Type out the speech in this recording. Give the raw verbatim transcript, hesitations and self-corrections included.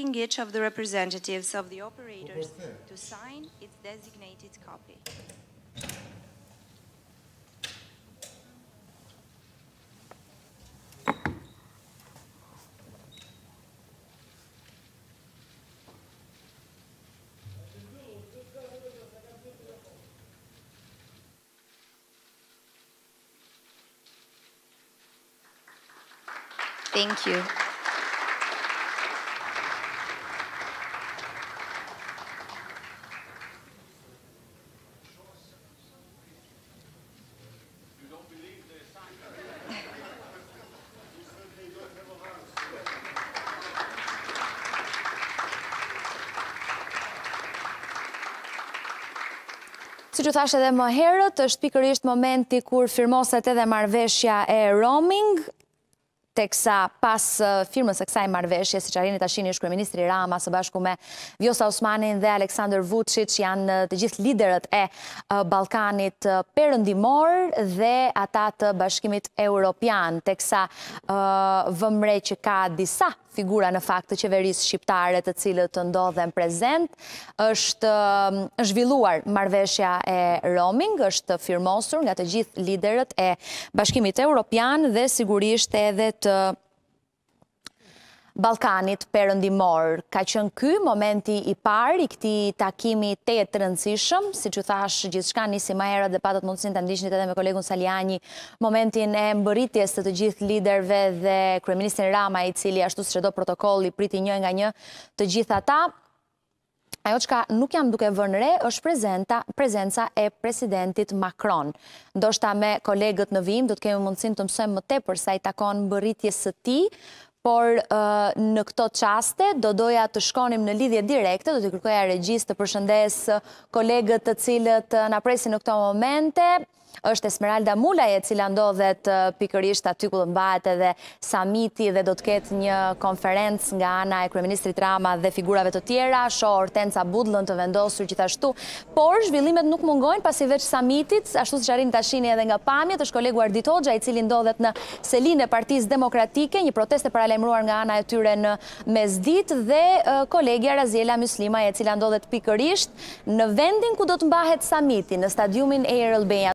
asking each of the representatives of the operators to sign its designated copy. Thank you. Si që thash edhe më herët, është pikërisht momenti kur firmoset edhe marrëveshja e roaming, teksa pas firmës së kësaj marrëveshje, siç arrini ta shihni, është kryeministri Rama së bashku me Vjosa Osmanin dhe Aleksandar Vučić, janë të gjithë liderët e Ballkanit Perëndimor dhe ata të Bashkimit Evropian, teksa vëmre që ka disa figura në fakt të qeverisë shqiptare të cilët të ndodhen prezent, është zhvilluar marrëveshja e roaming, është firmosur nga të gjithë liderët e Bashkimit Evropian dhe sigurisht edhe të Ballkanit Perëndimor. Ka qenë ky momenti i parë i këtij takimi tetë rëndësishëm, siç u thash, gjithçka nisi më herët dhe patët mundësinë ta ndiqnit edhe me kolegun Saliani, momentin e mbërritjes të të gjithë liderëve dhe kryeministrin Rama, i cili ashtu siç e do protokolli priti një nga një të gjithë ata. Ajo çka nuk jam duke vënë re është prezenta, prezenca e presidentit Macron. Ndoshta me kolegët në vim do të kemi mundësinë të mësojmë më tepër sa i takon mbërritjes së tij, por uh, në këto qaste do doja të shkonim në lidhje direkte, do të kërkoja regjis të përshëndes kolegët të cilët na presin në këto momente. Është Esmeralda Mulaj, e cila ndodhet pikërisht aty ku do mbahet edhe Samiti dhe do të ketë një konferencë nga ana e kryeministrit Rama dhe figurave të tjera, shoh Hortenca Budllën të vendosur gjithashtu. Por zhvillimet nuk mungojnë, pasi veç Samitit, ashtu siç arrini ta shihni edhe nga pamjet, është kolegu Ardit Hoxha, i cili ndodhet në selinë e Partisë Demokratike, një protestë paralajmëruar nga ana e tyre në mesditë, dhe uh, kolegja Raziela Myslima, e cila ndodhet pikërisht në vendin ku do të mbahet Samiti, në stadiumin e Erëlbenja.